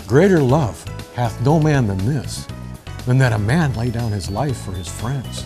Greater love hath no man than this, than that a man lay down his life for his friends.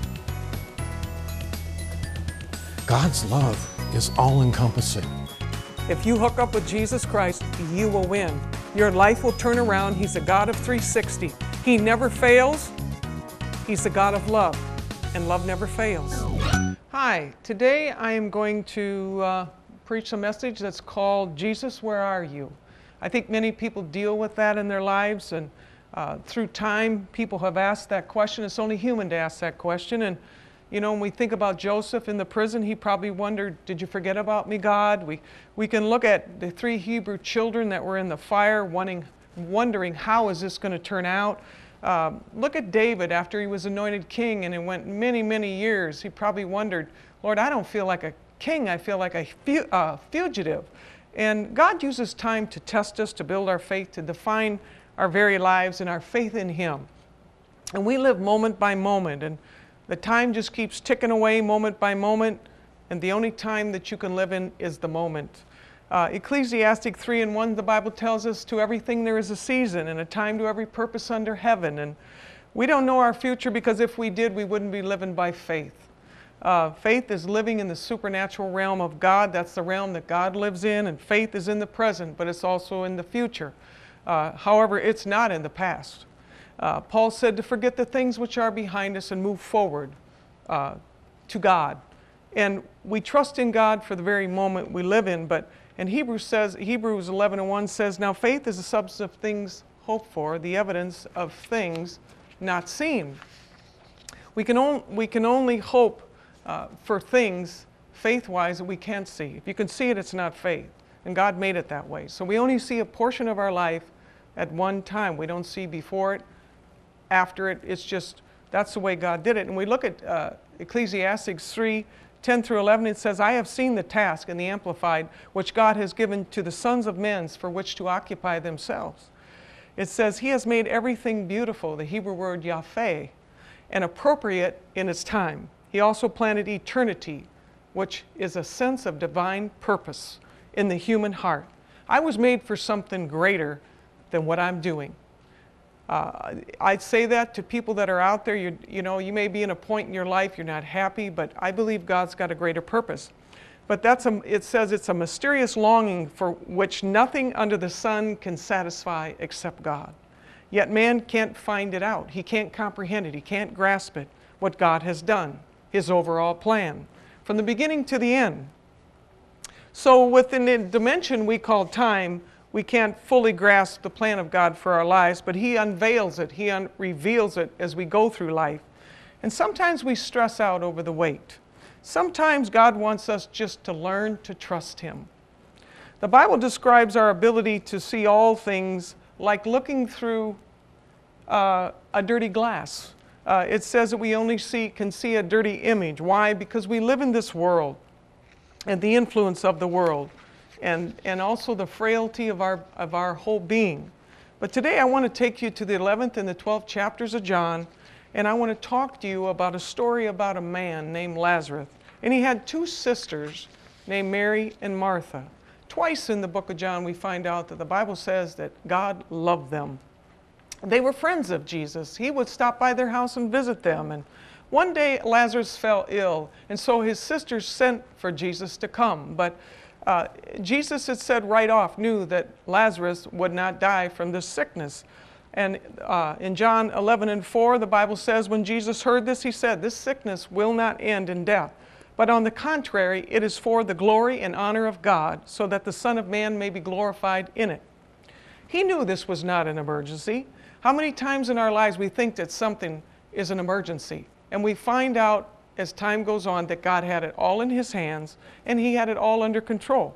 God's love is all-encompassing. If you hook up with Jesus Christ, you will win. Your life will turn around. He's a God of 360. He never fails. He's the God of love, and love never fails. Hi, today I am going to preach a message that's called, Jesus, Where Are You? I think many people deal with that in their lives, and through time, people have asked that question. It's only human to ask that question. And you know, when we think about Joseph in the prison, he probably wondered, did you forget about me, God? We can look at the 3 Hebrew children that were in the fire, wondering how is this going to turn out. Look at David after he was anointed king, and it went many, many years. He probably wondered, Lord, I don't feel like a king. I feel like a fugitive. And God uses time to test us, to build our faith, to define our very lives and our faith in Him. And we live moment by moment, and the time just keeps ticking away moment by moment, and the only time that you can live in is the moment. Ecclesiastic 3:1, the Bible tells us, to everything there is a season and a time to every purpose under heaven. And we don't know our future, because if we did, we wouldn't be living by faith. Faith is living in the supernatural realm of God. That's the realm that God lives in, and faith is in the present, but it's also in the future. However, it's not in the past. Paul said to forget the things which are behind us and move forward to God. And we trust in God for the very moment we live in, but in Hebrews 11:1 says, now faith is the substance of things hoped for, the evidence of things not seen. We can only hope for things faith-wise that we can't see. If you can see it, it's not faith. And God made it that way. So we only see a portion of our life at one time. We don't see before it, after it. It's just, that's the way God did it. And we look at Ecclesiastes 3:10-11. It says, I have seen the task in the Amplified, which God has given to the sons of men for which to occupy themselves. It says, He has made everything beautiful, the Hebrew word yafeh, and appropriate in its time. He also planted eternity, which is a sense of divine purpose in the human heart. I was made for something greater than what I'm doing. I'd say that to people that are out there. You may be in a point in your life you're not happy, but I believe God's got a greater purpose. But it says it's a mysterious longing for which nothing under the sun can satisfy except God. Yet man can't find it out. He can't comprehend it. He can't grasp it, what God has done, His overall plan, from the beginning to the end. So within the dimension we call time, we can't fully grasp the plan of God for our lives, but He unveils it, He reveals it as we go through life. And sometimes we stress out over the wait. Sometimes God wants us just to learn to trust Him. The Bible describes our ability to see all things like looking through a dirty glass. It says that we only can see a dirty image. Why? Because we live in this world and the influence of the world, and also the frailty of our whole being. But today I want to take you to the 11th and the 12th chapters of John, and I want to talk to you about a story about a man named Lazarus. And he had 2 sisters named Mary and Martha. Twice in the book of John we find out that the Bible says that God loved them. They were friends of Jesus. He would stop by their house and visit them. And one day Lazarus fell ill, and so his sisters sent for Jesus to come. But Jesus had said right off, knew that Lazarus would not die from this sickness. And in John 11:4, the Bible says, when Jesus heard this, He said, this sickness will not end in death, but on the contrary, it is for the glory and honor of God, so that the Son of Man may be glorified in it. He knew this was not an emergency. How many times in our lives we think that something is an emergency, and we find out as time goes on that God had it all in His hands and He had it all under control.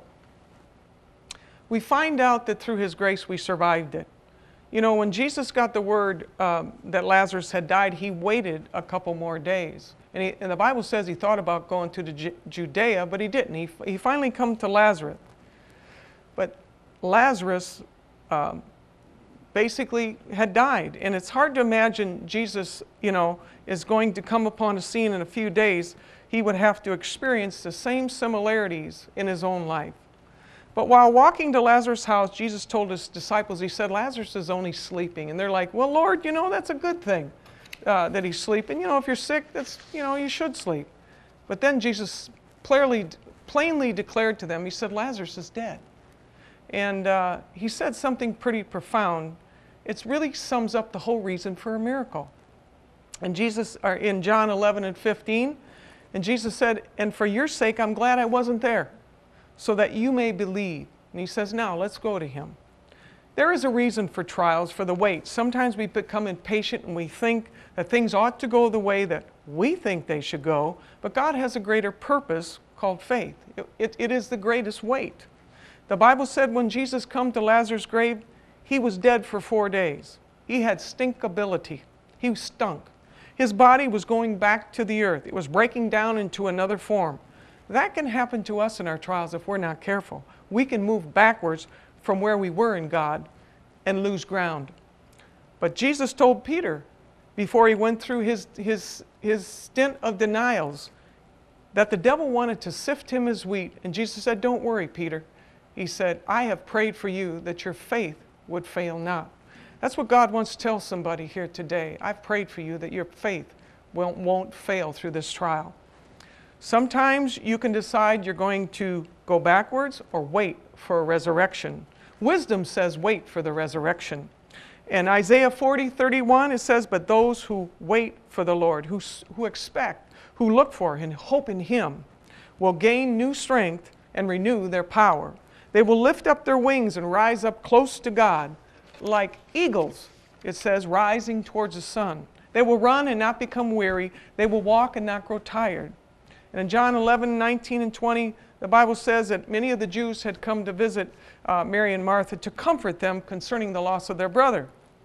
We find out that through His grace we survived it. You know, when Jesus got the word that Lazarus had died, He waited a couple more days. And the Bible says He thought about going to Judea, but He didn't. He finally come to Lazarus. But Lazarus basically had died. And it's hard to imagine Jesus, is going to come upon a scene in a few days. He would have to experience the same similarities in His own life. But while walking to Lazarus' house, Jesus told his disciples, he said, Lazarus is only sleeping. And they're like, well, Lord, you know, that's a good thing that he's sleeping. You know, if you're sick, that's, you know, you should sleep. But then Jesus plainly declared to them, he said, Lazarus is dead. And he said something pretty profound. It really sums up the whole reason for a miracle. And in John 11 and 15, and Jesus said, and for your sake, I'm glad I wasn't there, so that you may believe. And he says, now let's go to him. There is a reason for trials, for the wait. Sometimes we become impatient and we think that things ought to go the way that we think they should go, but God has a greater purpose called faith. It is the greatest wait. The Bible said when Jesus came to Lazarus' grave, he was dead for 4 days. He had stinkability. He stunk. His body was going back to the earth. It was breaking down into another form. That can happen to us in our trials if we're not careful. We can move backwards from where we were in God and lose ground. But Jesus told Peter, before he went through his stint of denials, that the devil wanted to sift him as wheat. And Jesus said, don't worry, Peter. He said, I have prayed for you that your faith would fail not. That's what God wants to tell somebody here today. I've prayed for you that your faith won't fail through this trial. Sometimes you can decide you're going to go backwards or wait for a resurrection. Wisdom says wait for the resurrection. In Isaiah 40:31 it says, but those who wait for the Lord, who expect, who look for and hope in Him, will gain new strength and renew their power. They will lift up their wings and rise up close to God, like eagles, it says, rising towards the sun. They will run and not become weary. They will walk and not grow tired. And in John 11:19 and 20, the Bible says that many of the Jews had come to visit Mary and Martha to comfort them concerning the loss of their brother.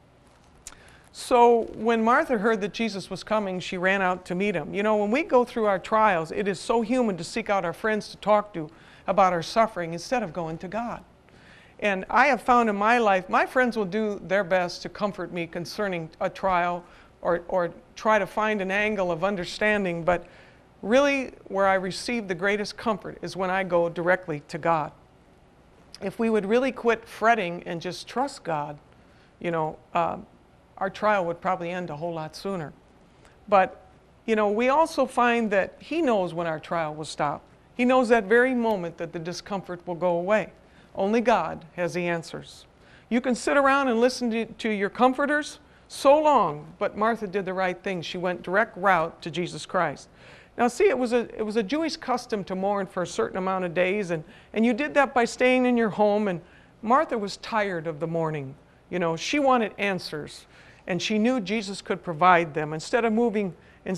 So when Martha heard that Jesus was coming, she ran out to meet him. You know, when we go through our trials, it is so human to seek out our friends to talk to about our suffering instead of going to God. And I have found in my life, my friends will do their best to comfort me concerning a trial or try to find an angle of understanding, but really where I receive the greatest comfort is when I go directly to God. If we would really quit fretting and just trust God, you know, our trial would probably end a whole lot sooner. But, you know, we also find that He knows when our trial will stop. He knows that very moment that the discomfort will go away. Only God has the answers. You can sit around and listen to your comforters so long, but Martha did the right thing. She went direct route to Jesus Christ. Now see, it was a Jewish custom to mourn for a certain amount of days, and you did that by staying in your home, and Martha was tired of the mourning. You know, she wanted answers, and she knew Jesus could provide them. Instead of moving,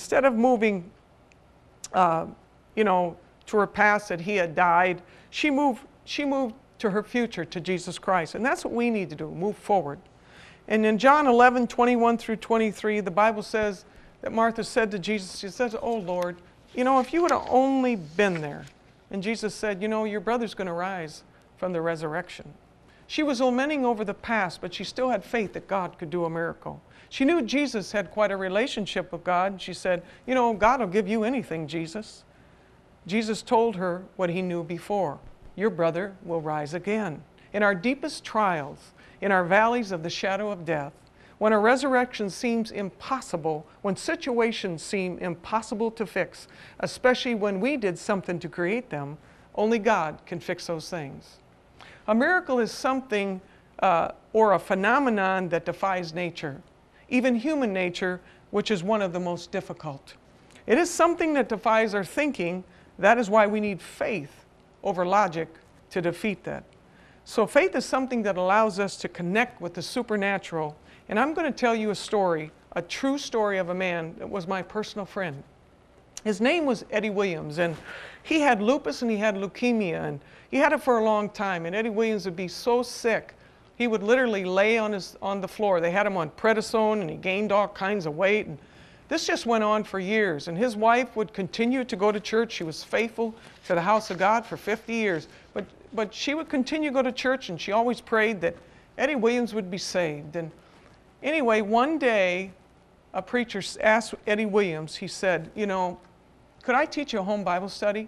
you know, to her past that He had died, she moved to her future, to Jesus Christ. And that's what we need to do, move forward. And in John 11:21 through 23, the Bible says that Martha said to Jesus, she says, oh Lord, you know, if you would have only been there. And Jesus said, you know, your brother's going to rise from the resurrection. She was lamenting over the past, but she still had faith that God could do a miracle. She knew Jesus had quite a relationship with God. She said, you know, God will give you anything, Jesus. Jesus told her what He knew before. Your brother will rise again. In our deepest trials, in our valleys of the shadow of death, when a resurrection seems impossible, when situations seem impossible to fix, especially when we did something to create them, only God can fix those things. A miracle is something or a phenomenon that defies nature, even human nature, which is one of the most difficult. It is something that defies our thinking. That is why we need faith over logic to defeat that. So faith is something that allows us to connect with the supernatural. And I'm going to tell you a story, a true story of a man that was my personal friend. His name was Eddie Williams, and he had lupus and he had leukemia, and he had it for a long time. And Eddie Williams would be so sick, he would literally lay on the floor. They had him on prednisone, and he gained all kinds of weight. And this just went on for years, and his wife would continue to go to church. She was faithful to the house of God for 50 years. But she would continue to go to church, and she always prayed that Eddie Williams would be saved. And anyway, one day, a preacher asked Eddie Williams, he said, you know, could I teach you a home Bible study?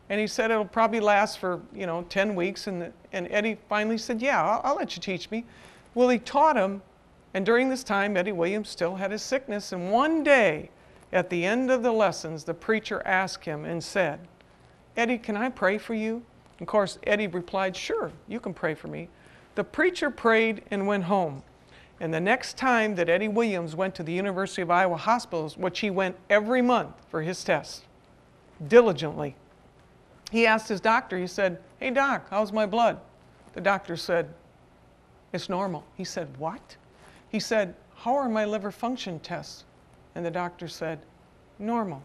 And he said it'll probably last for, 10 weeks. And Eddie finally said, yeah, I'll let you teach me. Well, he taught him. And during this time, Eddie Williams still had his sickness. And one day, at the end of the lessons, the preacher asked him and said, Eddie, can I pray for you? Of course, Eddie replied, sure, you can pray for me. The preacher prayed and went home. And the next time that Eddie Williams went to the University of Iowa hospitals, which he went every month for his tests, diligently, he asked his doctor, he said, hey doc, how's my blood? The doctor said, it's normal. He said, what? He said, how are my liver function tests? And the doctor said, normal.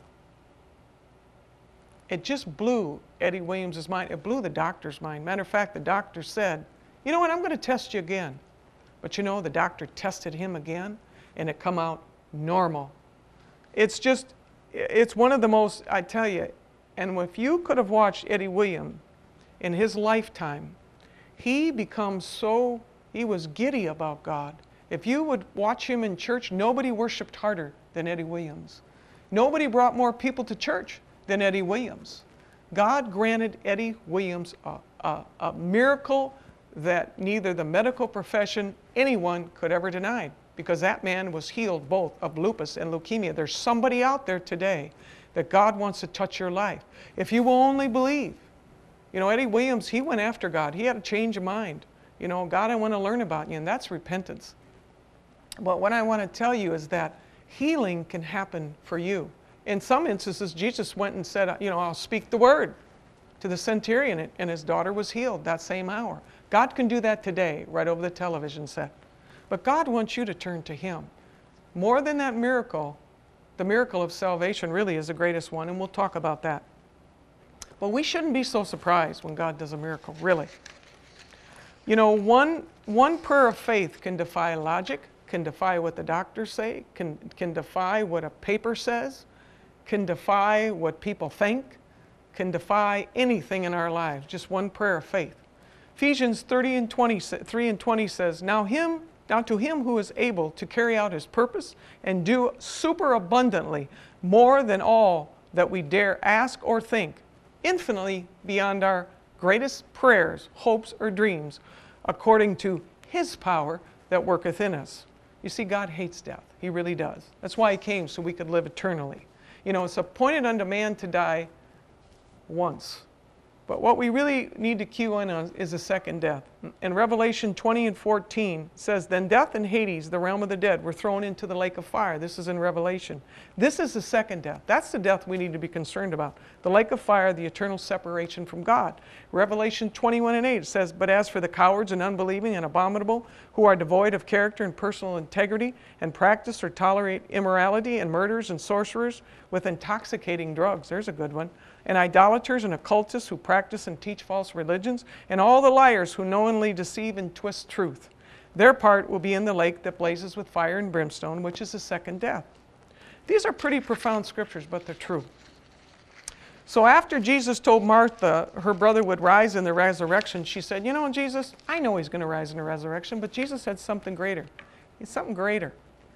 It just blew Eddie Williams' mind. It blew the doctor's mind. Matter of fact, the doctor said, you know what, I'm going to test you again. But the doctor tested him again, and it come out normal. It's one of the most, I tell you, and if you could have watched Eddie Williams in his lifetime, he was giddy about God. If you would watch him in church, nobody worshiped harder than Eddie Williams. Nobody brought more people to church than Eddie Williams. God granted Eddie Williams a miracle that neither the medical profession, anyone could ever deny, because that man was healed both of lupus and leukemia. There's somebody out there today that God wants to touch your life. If you will only believe. Eddie Williams, he went after God. He had a change of mind. God, I want to learn about you, and that's repentance. But what I want to tell you is that healing can happen for you. In some instances, Jesus went and said, I'll speak the word to the centurion, and his daughter was healed that same hour. God can do that today, right over the television set. But God wants you to turn to Him. More than that miracle, the miracle of salvation really is the greatest one, and we'll talk about that. But we shouldn't be so surprised when God does a miracle, really. One prayer of faith can defy logic, can defy what the doctors say, can defy what a paper says, can defy what people think, can defy anything in our lives. Just one prayer of faith. Ephesians 3 and 20 says, Now to him who is able to carry out his purpose and do superabundantly more than all that we dare ask or think, infinitely beyond our greatest prayers, hopes, or dreams, according to His power that worketh in us. You see, God hates death. He really does. That's why He came, so we could live eternally. It's appointed unto man to die once. But what we really need to cue in on is the second death. In Revelation 20 and 14 says, Then death and Hades, the realm of the dead, were thrown into the lake of fire. This is in Revelation. This is the second death. That's the death we need to be concerned about. The lake of fire, the eternal separation from God. Revelation 21 and 8 says, But as for the cowards and unbelieving and abominable, who are devoid of character and personal integrity, and practice or tolerate immorality, and murderers and sorcerers with intoxicating drugs, there's a good one, and idolaters and occultists who practice and teach false religions, and all the liars who knowingly deceive and twist truth. Their part will be in the lake that blazes with fire and brimstone, which is the second death. These are pretty profound scriptures, but they're true. So after Jesus told Martha her brother would rise in the resurrection, she said, Jesus, I know he's going to rise in the resurrection, but Jesus said something greater. It's something greater.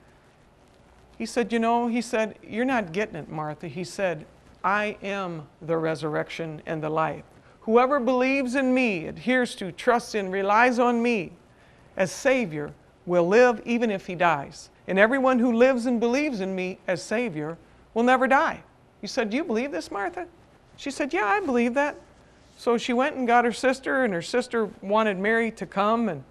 He said, you're not getting it, Martha. He said, I am the resurrection and the life. Whoever believes in me, adheres to, trusts in, relies on me as Savior will live even if he dies. And everyone who lives and believes in me as Savior will never die. He said, do you believe this, Martha? She said, yeah, I believe that. So she went and got her sister, and her sister wanted Mary to come. And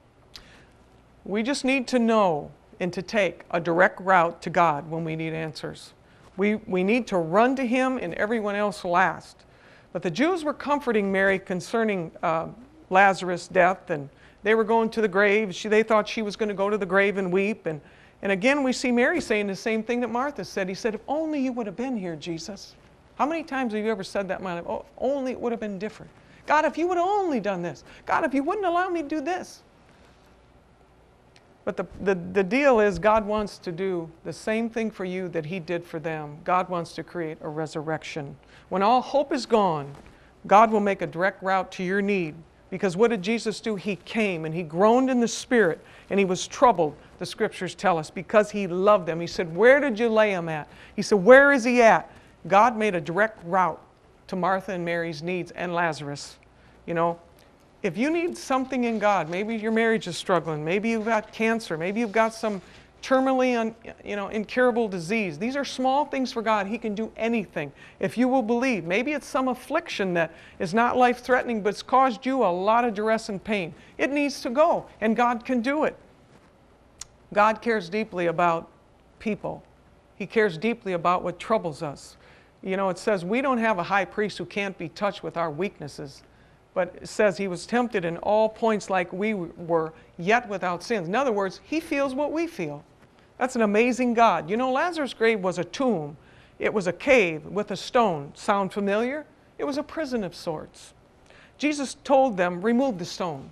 we just need to know and to take a direct route to God when we need answers. We need to run to Him and everyone else last. But the Jews were comforting Mary concerning Lazarus' death, and they were going to the grave. They thought she was going to go to the grave and weep. And again, we see Mary saying the same thing that Martha said. He said, if only you would have been here, Jesus. How many times have you ever said that in my life? Oh, if only it would have been different. God, if you would have only done this. God, if you wouldn't allow me to do this. But the deal is God wants to do the same thing for you that He did for them. God wants to create a resurrection. When all hope is gone, God will make a direct route to your need. Because what did Jesus do? He came and He groaned in the Spirit and He was troubled, the Scriptures tell us, because He loved them. He said, where did you lay Him at? He said, where is He at? God made a direct route to Martha and Mary's needs and Lazarus. You know, if you need something in God, maybe your marriage is struggling, maybe you've got cancer, maybe you've got some terminally incurable disease. These are small things for God. He can do anything if you will believe. Maybe it's some affliction that is not life-threatening, but it's caused you a lot of duress and pain. It needs to go, and God can do it. God cares deeply about people. He cares deeply about what troubles us. You know, it says we don't have a high priest who can't be touched with our weaknesses. But it says he was tempted in all points like we were, yet without sins. In other words, he feels what we feel. That's an amazing God. You know, Lazarus' grave was a tomb. It was a cave with a stone. Sound familiar? It was a prison of sorts. Jesus told them, remove the stone.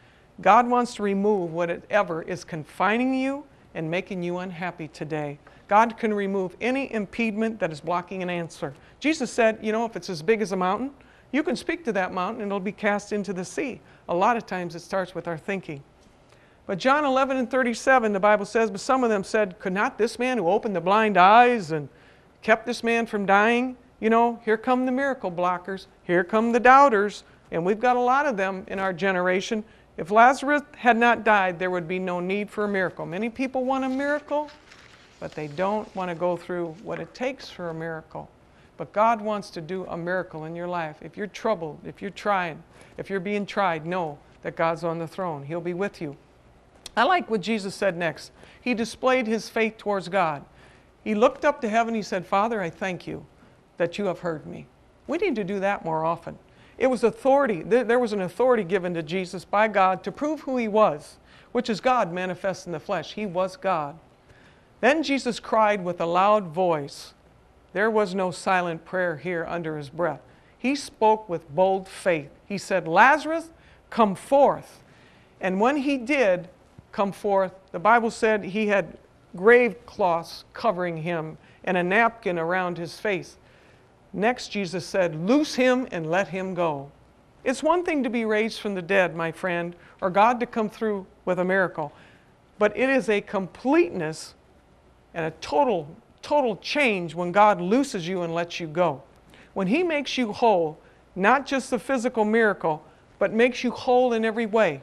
God wants to remove whatever is confining you and making you unhappy today. God can remove any impediment that is blocking an answer. Jesus said, you know, if it's as big as a mountain, you can speak to that mountain and it'll be cast into the sea. A lot of times it starts with our thinking. But John 11:37, the Bible says, but some of them said, could not this man who opened the blind eyes and kept this man from dying? You know, here come the miracle blockers. Here come the doubters. And we've got a lot of them in our generation. If Lazarus had not died, there would be no need for a miracle. Many people want a miracle, but they don't want to go through what it takes for a miracle. But God wants to do a miracle in your life. If you're troubled, if you're trying, if you're being tried, know that God's on the throne. He'll be with you. I like what Jesus said next. He displayed his faith towards God. He looked up to heaven. He said, Father, I thank you that you have heard me. We need to do that more often. It was authority. There was an authority given to Jesus by God to prove who he was, which is God manifest in the flesh. He was God. Then Jesus cried with a loud voice. There was no silent prayer here under his breath. He spoke with bold faith. He said, Lazarus, come forth. And when he did come forth, the Bible said he had grave cloths covering him and a napkin around his face. Next, Jesus said, loose him and let him go. It's one thing to be raised from the dead, my friend, or God to come through with a miracle. But it is a completeness and a total change when God looses you and lets you go. When he makes you whole, not just the physical miracle, but makes you whole in every way.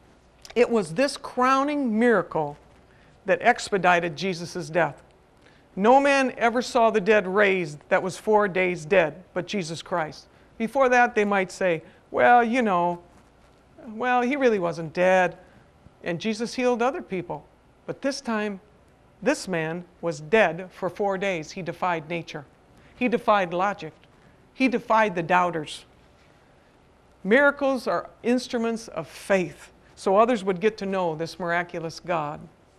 It was this crowning miracle that expedited Jesus' death. No man ever saw the dead raised that was 4 days dead, but Jesus Christ. Before that, they might say, well, you know, well, he really wasn't dead. And Jesus healed other people. But this time, this man was dead for 4 days. He defied nature. He defied logic. He defied the doubters. Miracles are instruments of faith, so others would get to know this miraculous God.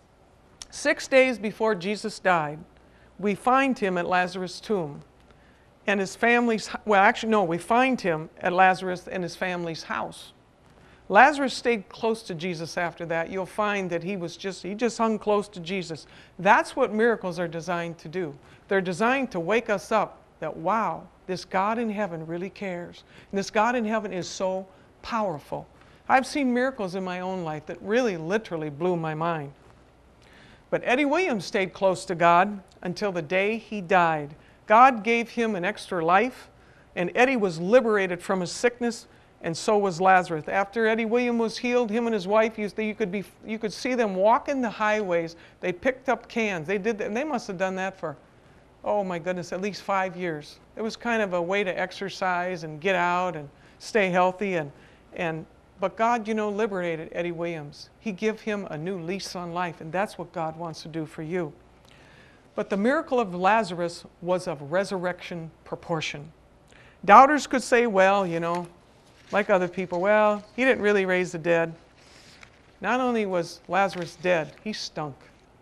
6 days before Jesus died, we find him at Lazarus' tomb. And his family's, well, actually, no, we find him at Lazarus and his family's house. Lazarus stayed close to Jesus after that. You'll find that he just hung close to Jesus. That's what miracles are designed to do. They're designed to wake us up that, wow, this God in heaven really cares. And this God in heaven is so powerful. I've seen miracles in my own life that really literally blew my mind. But Eddie Williams stayed close to God until the day he died. God gave him an extra life, and Eddie was liberated from his sickness, and so was Lazarus. After Eddie Williams was healed, him and his wife, you could see them walking the highways. They picked up cans. They did that, and they must have done that for, oh my goodness, at least 5 years. It was kind of a way to exercise and get out and stay healthy. But God, you know, liberated Eddie Williams. He gave him a new lease on life, and that's what God wants to do for you. But the miracle of Lazarus was of resurrection proportion. Doubters could say, well, you know, like other people, well, he didn't really raise the dead. Not only was Lazarus dead, he stunk.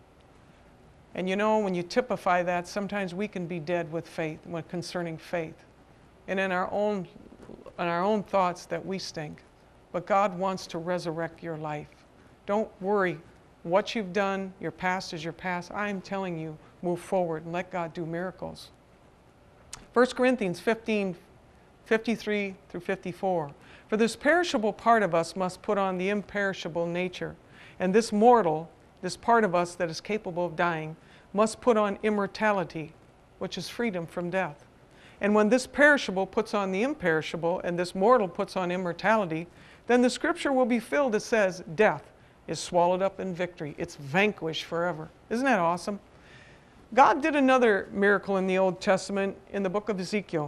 And you know, when you typify that, sometimes we can be dead with faith, when concerning faith. And in our own thoughts that we stink. But God wants to resurrect your life. Don't worry what you've done. Your past is your past. I am telling you, move forward and let God do miracles. 1 Corinthians 15, 53 through 54. For this perishable part of us must put on the imperishable nature, and this mortal, this part of us that is capable of dying, must put on immortality, which is freedom from death. And when this perishable puts on the imperishable, and this mortal puts on immortality, then the scripture will be filled that says, death is swallowed up in victory. It's vanquished forever. Isn't that awesome? God did another miracle in the Old Testament in the book of Ezekiel.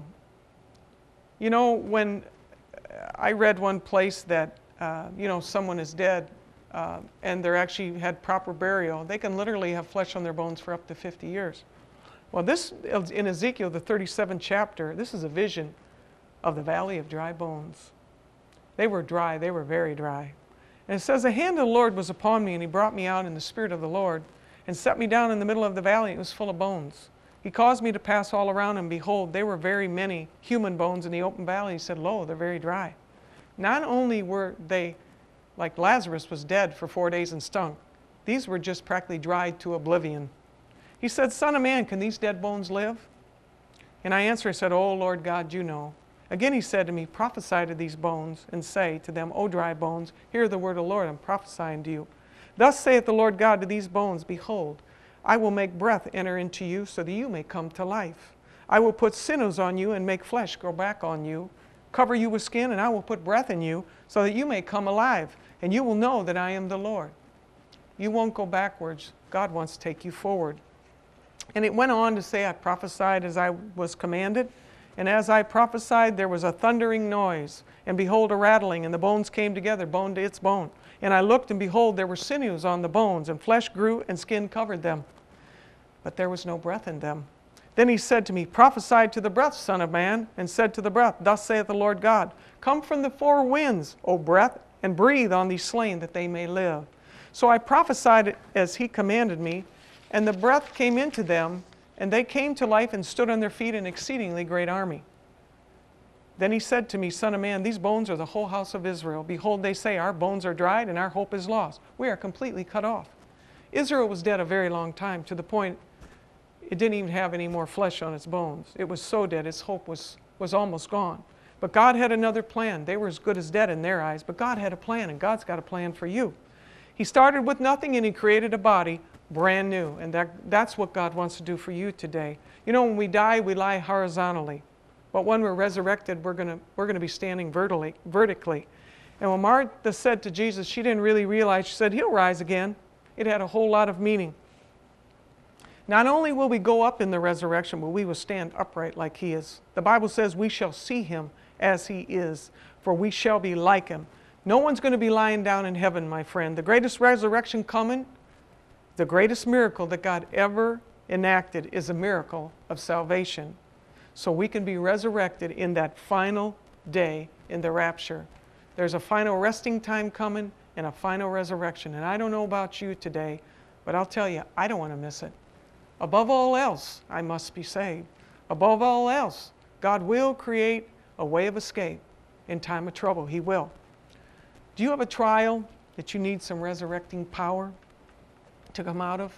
You know, when I read one place that, someone is dead and they're actually had proper burial, they can literally have flesh on their bones for up to 50 years. Well, this, in Ezekiel, the 37th chapter, this is a vision of the valley of dry bones. They were dry, they were very dry. And it says, the hand of the Lord was upon me, and he brought me out in the spirit of the Lord, and set me down in the middle of the valley. It was full of bones. He caused me to pass all around, and behold, there were very many human bones in the open valley. He said, lo, they're very dry. Not only were they, like Lazarus was dead for 4 days and stunk, these were just practically dried to oblivion. He said, Son of man, can these dead bones live? And I answered, I said, Oh, Lord God, you know. Again he said to me, prophesy to these bones, and say to them, O dry bones, hear the word of the Lord, I'm prophesying to you. Thus saith the Lord God to these bones, behold, I will make breath enter into you, so that you may come to life. I will put sinews on you, and make flesh grow back on you, cover you with skin, and I will put breath in you, so that you may come alive, and you will know that I am the Lord. You won't go backwards. God wants to take you forward. And it went on to say, I prophesied as I was commanded, and as I prophesied, there was a thundering noise, and behold, a rattling, and the bones came together, bone to its bone. And I looked, and behold, there were sinews on the bones, and flesh grew, and skin covered them. But there was no breath in them. Then he said to me, prophesy to the breath, Son of man, and said to the breath, thus saith the Lord God, come from the four winds, O breath, and breathe on these slain, that they may live. So I prophesied as he commanded me, and the breath came into them, and they came to life and stood on their feet, an exceedingly great army. Then he said to me, Son of man, these bones are the whole house of Israel. Behold, they say, our bones are dried, and our hope is lost. We are completely cut off. Israel was dead a very long time, to the point it didn't even have any more flesh on its bones. It was so dead, its hope was almost gone. But God had another plan. They were as good as dead in their eyes, but God had a plan, and God's got a plan for you. He started with nothing, and he created a body brand new, and that's what God wants to do for you today. You know, when we die, we lie horizontally, but when we're resurrected, we're going to be standing vertically. And when Martha said to Jesus, she didn't really realize, she said, he'll rise again. It had a whole lot of meaning. Not only will we go up in the resurrection, but we will stand upright like he is. The Bible says we shall see him as he is, for we shall be like him. No one's going to be lying down in heaven, my friend. The greatest resurrection coming, the greatest miracle that God ever enacted is a miracle of salvation. So we can be resurrected in that final day in the rapture. There's a final resting time coming and a final resurrection. And I don't know about you today, but I'll tell you, I don't want to miss it. Above all else, I must be saved. Above all else, God will create a way of escape in time of trouble. He will. Do you have a trial that you need some resurrecting power to come out of?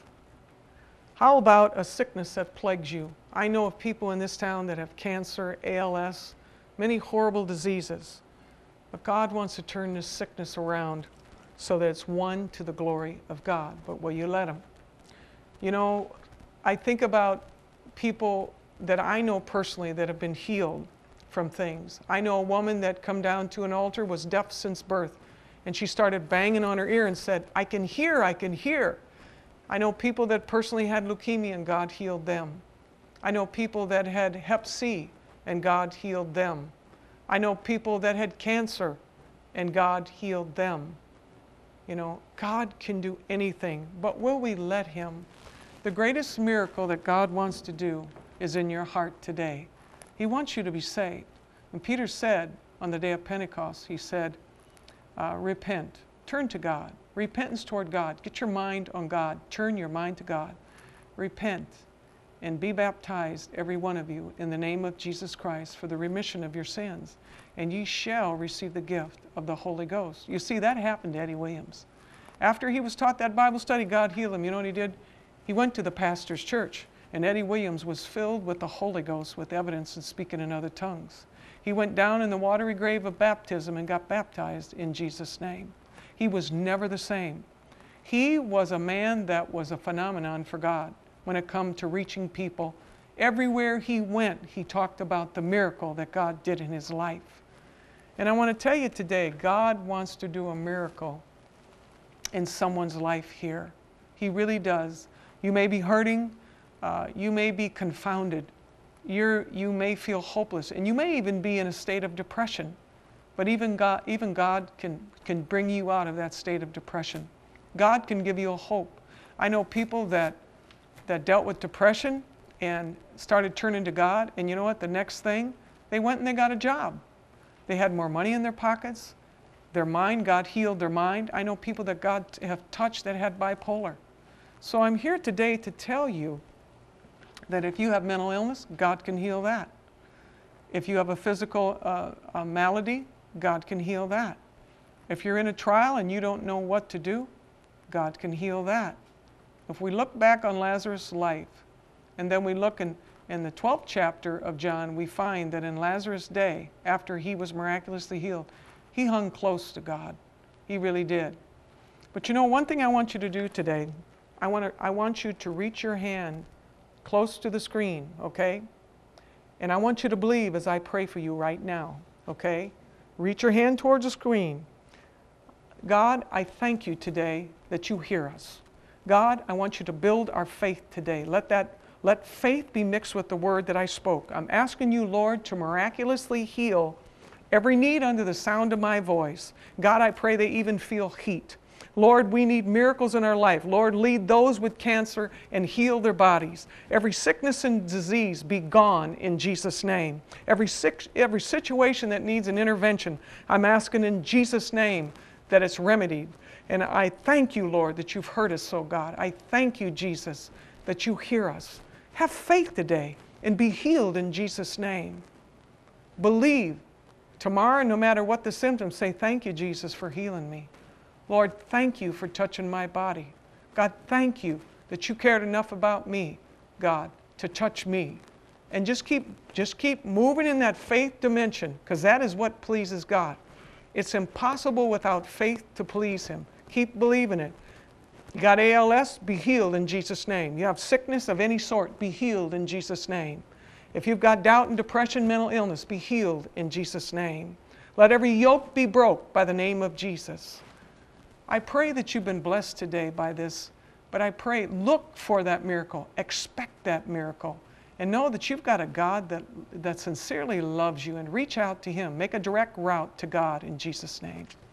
How about a sickness that plagues you? I know of people in this town that have cancer, ALS, many horrible diseases. But God wants to turn this sickness around so that it's won to the glory of God. But will you let him? You know, I think about people that I know personally that have been healed from things. I know a woman that come down to an altar, was deaf since birth, and she started banging on her ear and said, I can hear, I can hear. I know people that personally had leukemia and God healed them. I know people that had Hep C and God healed them. I know people that had cancer and God healed them. You know, God can do anything, but will we let him? The greatest miracle that God wants to do is in your heart today. He wants you to be saved. And Peter said on the day of Pentecost, he said, repent, turn to God. Repentance toward God. Get your mind on God. Turn your mind to God. Repent and be baptized, every one of you, in the name of Jesus Christ for the remission of your sins, and ye shall receive the gift of the Holy Ghost. You see, that happened to Eddie Williams. After he was taught that Bible study, God healed him. You know what he did? He went to the pastor's church, and Eddie Williams was filled with the Holy Ghost with evidence and speaking in other tongues. He went down in the watery grave of baptism and got baptized in Jesus' name. He was never the same. He was a man that was a phenomenon for God when it come to reaching people Everywhere he went, he talked about the miracle that God did in his life. And I want to tell you today, God wants to do a miracle in someone's life here. He really does. You may be hurting. You may be confounded. You may feel hopeless. And you may even be in a state of depression. But even God can bring you out of that state of depression. God can give you a hope. I know people that dealt with depression and started turning to God, and you know what? The next thing, they went and they got a job. They had more money in their pockets. Their mind, God healed their mind. I know people that God have touched that had bipolar. So I'm here today to tell you that if you have mental illness, God can heal that. If you have a physical malady, God can heal that. If you're in a trial and you don't know what to do, God can heal that. If we look back on Lazarus' life, and then we look in the 12th chapter of John, we find that in Lazarus' day, after he was miraculously healed, he hung close to God. He really did. But you know, one thing I want you to do today, I want you to reach your hand close to the screen, okay? And I want you to believe as I pray for you right now, okay? Reach your hand towards the screen. God, I thank you today that you hear us. God, I want you to build our faith today. Let faith be mixed with the word that I spoke. I'm asking you, Lord, to miraculously heal every need under the sound of my voice. God, I pray they even feel heat. Lord, we need miracles in our life. Lord, lead those with cancer and heal their bodies. Every sickness and disease be gone in Jesus' name. Every situation that needs an intervention, I'm asking in Jesus' name that it's remedied. And I thank you, Lord, that you've heard us so, God. I thank you, Jesus, that you hear us. Have faith today and be healed in Jesus' name. Believe. Tomorrow, no matter what the symptoms, say, thank you, Jesus, for healing me. Lord, thank you for touching my body. God, thank you that you cared enough about me, God, to touch me. And just keep moving in that faith dimension, because that is what pleases God. It's impossible without faith to please Him. Keep believing it. You got ALS? Be healed in Jesus' name. You have sickness of any sort? Be healed in Jesus' name. If you've got doubt and depression, mental illness, be healed in Jesus' name. Let every yoke be broke by the name of Jesus. I pray that you've been blessed today by this, but I pray, look for that miracle, expect that miracle, and know that you've got a God that sincerely loves you, and reach out to Him. Make a direct route to God in Jesus' name.